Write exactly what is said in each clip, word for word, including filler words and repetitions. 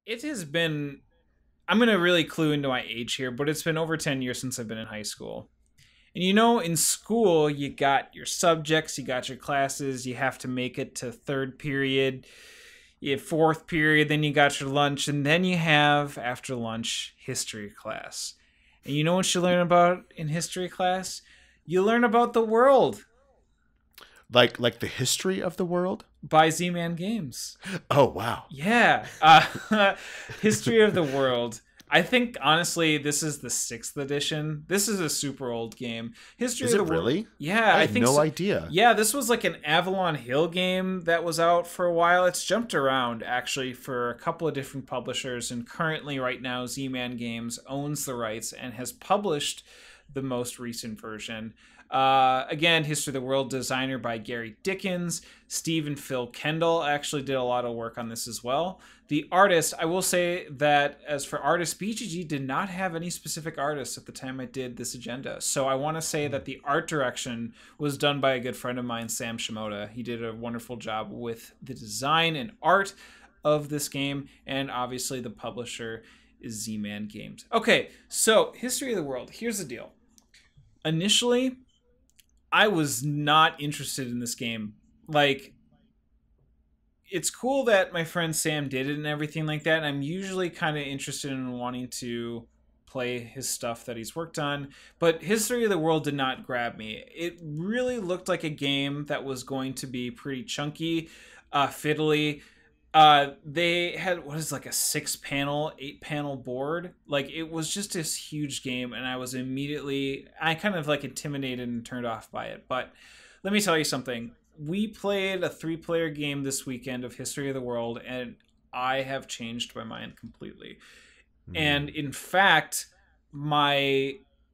it has been, I'm going to really clue into my age here, but it's been over ten years since I've been in high school. And you know, in school, you got your subjects, you got your classes, you have to make it to third period, you have fourth period, then you got your lunch, and then you have, after lunch, history class. And you know what you learn about in history class? You learn about the world Like like the history of the world? by Z-Man Games. Oh, wow. Yeah. Uh, History of the World. I think, honestly, this is the sixth edition. This is a super old game. History Is of it the World. really? Yeah, I I had think no so. idea. Yeah, this was like an Avalon Hill game that was out for a while. It's jumped around, actually, for a couple of different publishers. And currently, right now, Z-Man Games owns the rights and has published the most recent version. Uh, again, History of the World designer by Gary Dickens. Steve and Phil Kendall actually did a lot of work on this as well. The artist, I will say that as for artists, B G G did not have any specific artists at the time I did this agenda. So I want to say that the art direction was done by a good friend of mine, Sam Shimoda. He did a wonderful job with the design and art of this game, and obviously the publisher is Z-Man Games. Okay, so History of the World. Here's the deal. Initially, I was not interested in this game. Like, it's cool that my friend Sam did it and everything like that. And I'm usually kind of interested in wanting to play his stuff that he's worked on. But History of the World did not grab me. It really looked like a game that was going to be pretty chunky, uh, fiddly. Uh, they had, what is like a six panel, eight panel board. Like, it was just this huge game, and I was immediately, I kind of like intimidated and turned off by it. But let me tell you something. We played a three player game this weekend of History of the World, and I have changed my mind completely. Mm. And in fact, my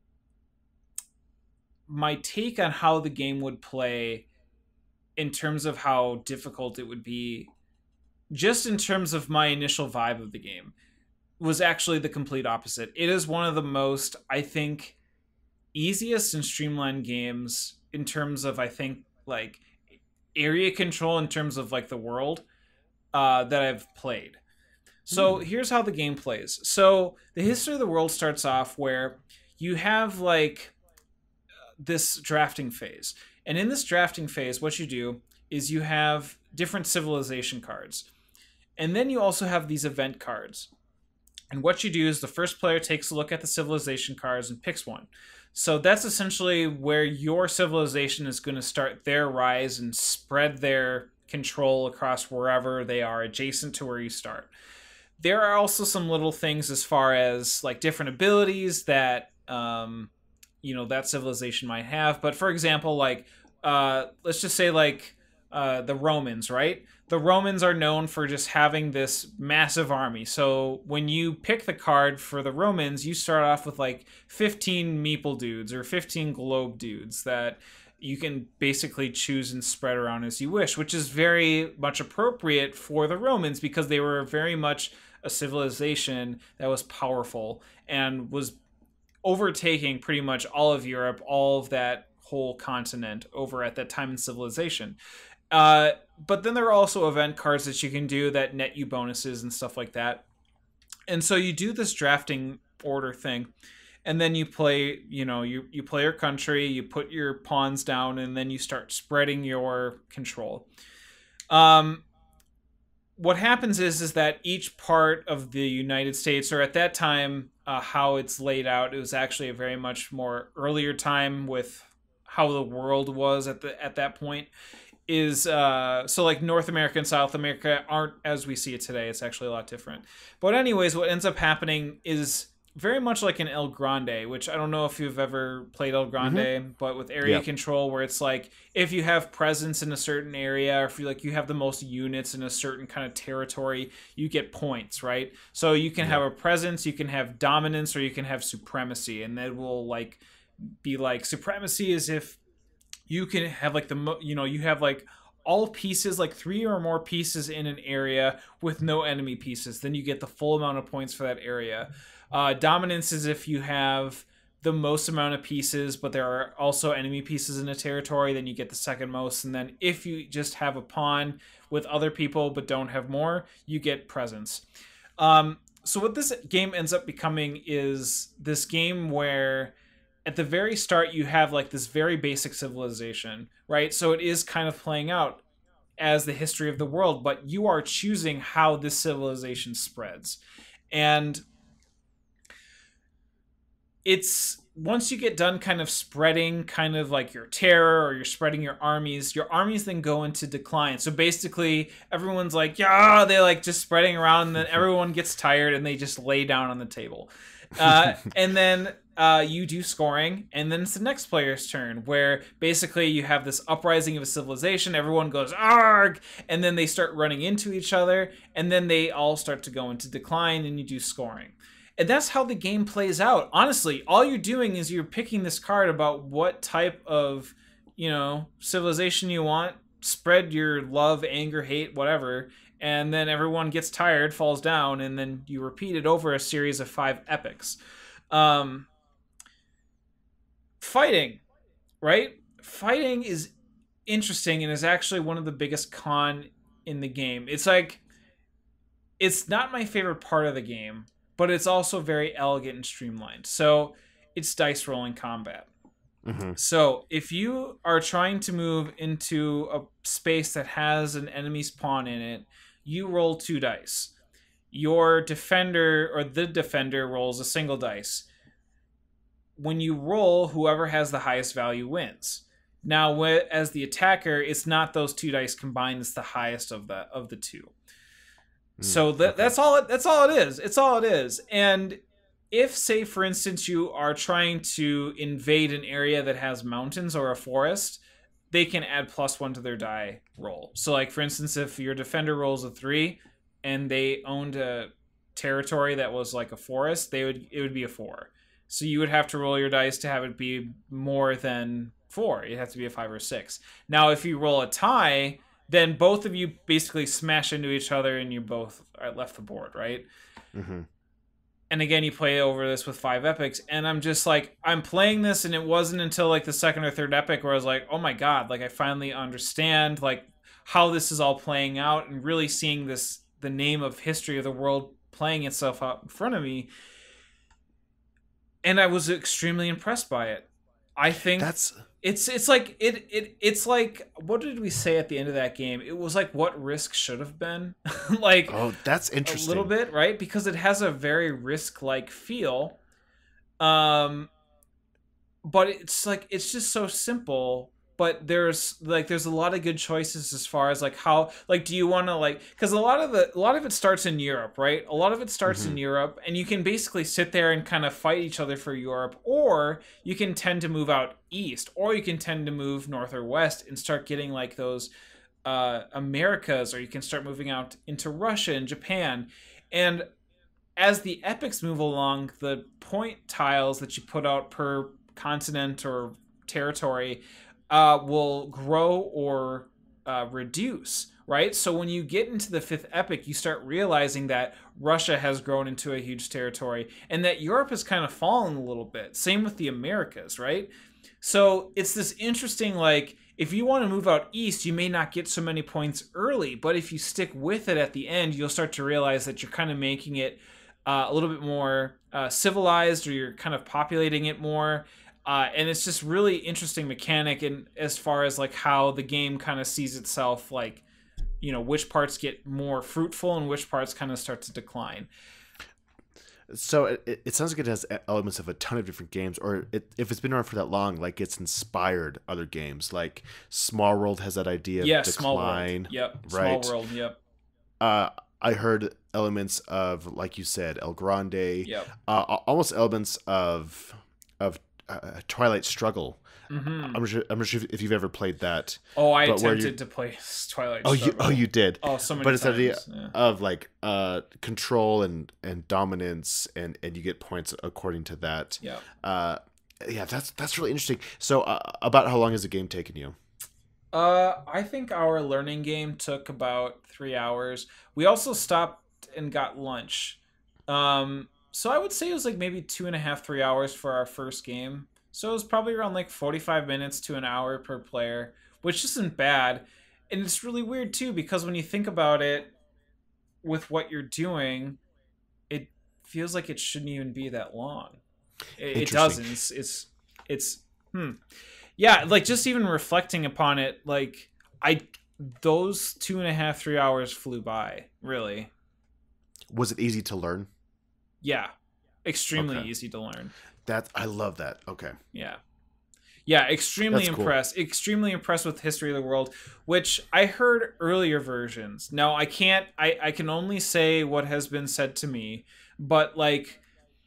my take on how the game would play in terms of how difficult it would be, just in terms of my initial vibe of the game, was actually the complete opposite. It is one of the most, I think, easiest and streamlined games in terms of, I think, like, area control in terms of, like, the world uh, that I've played. So Hmm. here's how the game plays. So the History of the World starts off where you have, like, this drafting phase. And in this drafting phase, what you do is you have different civilization cards. And then you also have these event cards. And what you do is the first player takes a look at the civilization cards and picks one. So that's essentially where your civilization is going to start their rise and spread their control across wherever they are adjacent to where you start. There are also some little things as far as like different abilities that um, you know that civilization might have. But for example, like uh, let's just say like uh, the Romans, right? The Romans are known for just having this massive army. So when you pick the card for the Romans, you start off with like fifteen meeple dudes or fifteen globe dudes that you can basically choose and spread around as you wish, which is very much appropriate for the Romans because they were very much a civilization that was powerful and was overtaking pretty much all of Europe, all of that whole continent over at that time in civilization. Uh, but then there are also event cards that you can do that net you bonuses and stuff like that. And so you do this drafting order thing, and then you play, you know, you, you play your country, you put your pawns down, and then you start spreading your control. Um, what happens is is that each part of the United States, or at that time, uh, how it's laid out, it was actually a very much more earlier time with how the world was at the at that point. Is uh, so like North America and South America aren't as we see it today. It's actually a lot different. But anyways, what ends up happening is very much like an El Grande, which I don't know if you've ever played El Grande, mm-hmm. but with area Yeah. control, where it's like if you have presence in a certain area, or if you like you have the most units in a certain kind of territory, you get points, right? So you can Yeah. have a presence, you can have dominance, or you can have supremacy, and that will like be like supremacy is if you can have like the mo- you know you have like all pieces, like three or more pieces in an area with no enemy pieces, then you get the full amount of points for that area. Uh, dominance is if you have the most amount of pieces, but there are also enemy pieces in a territory, then you get the second most. And then if you just have a pawn with other people but don't have more, you get presence. Um, so what this game ends up becoming is this game where at the very start you have like this very basic civilization, right? So it is kind of playing out as the history of the world, but you are choosing how this civilization spreads. And it's once you get done kind of spreading kind of like your terror or you're spreading your armies, your armies then go into decline. So basically everyone's like, yeah, they like just spreading around and then everyone gets tired and they just lay down on the table. Uh, and then uh, you do scoring, and then it's the next player's turn where basically you have this uprising of a civilization. Everyone goes arg, and then they start running into each other, and then they all start to go into decline, and you do scoring. And that's how the game plays out. Honestly, all you're doing is you're picking this card about what type of, you know, civilization you want. Spread your love, anger, hate, whatever, and then everyone gets tired, falls down, and then you repeat it over a series of five epics. Um, fighting, right? Fighting is interesting and is actually one of the biggest con in the game. It's like, it's not my favorite part of the game, but it's also very elegant and streamlined. So it's dice rolling combat. Mm-hmm. So if you are trying to move into a space that has an enemy's pawn in it, you roll two dice. Your defender or the defender rolls a single dice. When you roll, whoever has the highest value wins. Now, as the attacker, it's not those two dice combined; it's the highest of the of the two. Mm, so that, okay. that's all. It, that's all it is. It's all it is. And if, say, for instance, you are trying to invade an area that has mountains or a forest, they can add plus one to their die roll. So, like, for instance, if your defender rolls a three and they owned a territory that was like a forest, they would it would be a four. So you would have to roll your dice to have it be more than four. It'd have to be a five or six. Now, if you roll a tie, then both of you basically smash into each other and you both left the board, right? Mm-hmm. And again, you play over this with five epics, and I'm just like, I'm playing this, and it wasn't until like the second or third epic where I was like, oh my god, like I finally understand like how this is all playing out, and really seeing this, the name of history of the world playing itself out in front of me. And I was extremely impressed by it. I think that's it's it's like it it it's like, what did we say at the end of that game? It was like what Risk should have been. Like, oh, that's interesting. A little bit, right? Because it has a very Risk-like feel. Um but it's like it's just so simple, but there's like there's a lot of good choices as far as like how, like, do you want to, like, because a lot of the a lot of it starts in Europe, right? A lot of it starts mm-hmm. in Europe, and you can basically sit there and kind of fight each other for Europe, or you can tend to move out east, or you can tend to move north or west and start getting like those uh, Americas, or you can start moving out into Russia and Japan. And as the epics move along, the point tiles that you put out per continent or territory Uh, will grow or uh, reduce, right? So when you get into the fifth epic, you start realizing that Russia has grown into a huge territory and that Europe has kind of fallen a little bit. Same with the Americas, right? So it's this interesting, like, if you want to move out east, you may not get so many points early, but if you stick with it at the end, you'll start to realize that you're kind of making it uh, a little bit more uh, civilized, or you're kind of populating it more. Uh, and it's just really interesting mechanic, and as far as like how the game kind of sees itself, like, you know, which parts get more fruitful and which parts kind of start to decline. So it, it sounds like it has elements of a ton of different games, or it, if it's been around for that long, like it's inspired other games. Like Small World has that idea of yeah, decline. Small World. Yep. Right? Small World. Yep. Uh, I heard elements of, like you said, El Grande. Yep. Uh, almost elements of of uh, Twilight Struggle. Mm-hmm. I'm not sure. I'm not sure if you've ever played that. Oh, I attempted to play Twilight oh, Struggle. You, oh, you did. Oh, so many but it's times. the idea yeah. of like uh, control and, and dominance, and, and you get points according to that. Yeah. Uh, yeah, that's that's really interesting. So, uh, about how long has the game taken you? Uh, I think our learning game took about three hours. We also stopped and got lunch. Um, so I would say it was like maybe two and a half, three hours for our first game. So it was probably around like forty-five minutes to an hour per player, which isn't bad. And it's really weird too, because when you think about it with what you're doing, feels like it shouldn't even be that long. It, it Interesting. doesn't. It's, it's it's hmm. Yeah, like just even reflecting upon it, like I those two and a half three hours flew by. Really, Was it easy to learn? yeah, extremely Okay. easy to learn. That I love that. Okay. Yeah. Yeah, extremely That's cool. impressed. Extremely impressed with History of the World, which I heard earlier versions. Now I can't I, I can only say what has been said to me, but like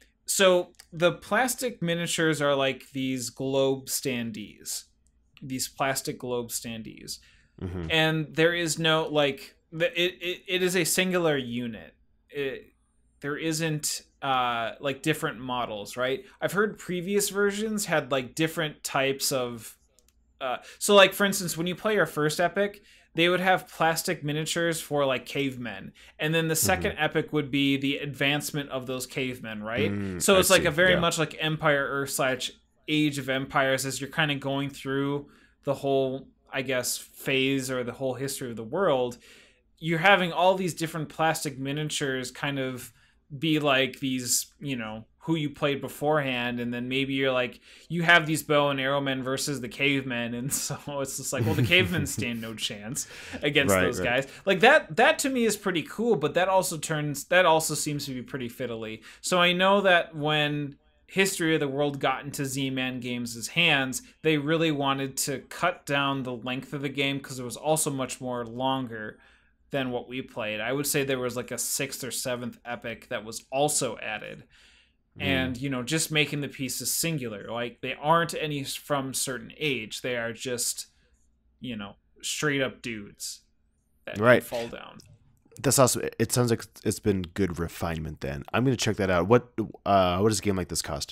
so the plastic miniatures are like these globe standees. These plastic globe standees. Hmm. And there is no like it it, it is a singular unit. It, there isn't uh like different models, right? I've heard previous versions had like different types of uh so like for instance when you play your first epic, they would have plastic miniatures for like cavemen, and then the Hmm. second epic would be the advancement of those cavemen, right? Mm, So I it's like a see. very Yeah. much like Empire Earth slash Age of Empires as you're kind of going through the whole, I guess, phase or the whole history of the world. You're having all these different plastic miniatures kind of be like these, you know, who you played beforehand, and then maybe you're like you have these bow and arrow men versus the cavemen, and so it's just like, well, the cavemen stand no chance against Right. those Right. guys. Like that that to me is pretty cool, but that also turns that also seems to be pretty fiddly. So I know that when History of the World got into Z-Man Games' hands, they really wanted to cut down the length of the game because it was also much more longer than what we played. I would say there was like a sixth or seventh epic that was also added. Mm. And, you know, just making the pieces singular. Like they aren't any from certain age. They are just, you know, straight up dudes that you Right. fall down. That's awesome. It it sounds like it's been good refinement. Then I'm gonna check that out. What uh what does a game like this cost?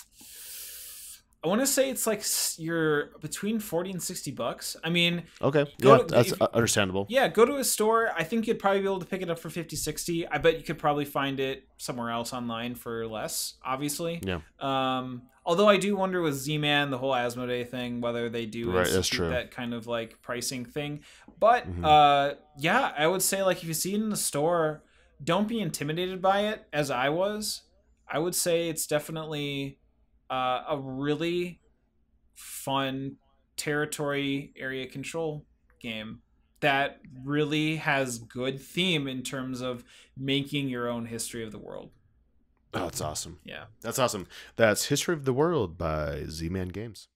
I want to say it's like s- you're between forty and sixty bucks. I mean, Okay. go Yeah, to that's if, uh, understandable. yeah, go to a store. I think you'd probably be able to pick it up for fifty, sixty. I bet you could probably find it somewhere else online for less, obviously. Yeah. Um, although I do wonder with Z-Man, the whole Asmodee thing, whether they do Right. That's institute true. that kind of like pricing thing. But Hmm. uh, yeah, I would say like if you see it in the store, don't be intimidated by it as I was. I would say it's definitely uh, a really fun territory area control game that really has good theme in terms of making your own history of the world. Oh, that's awesome. Yeah. That's awesome. That's History of the World by Z-Man Games.